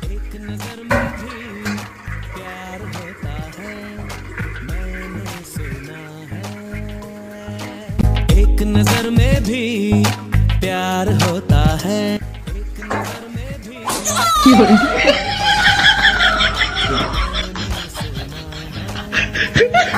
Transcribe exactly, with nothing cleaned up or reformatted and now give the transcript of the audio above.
एक नजर में भी प्यार होता है, मैंने सुना है। एक नजर में भी प्यार होता है, एक नजर में भी प्यार होता है, मैंने सुना है।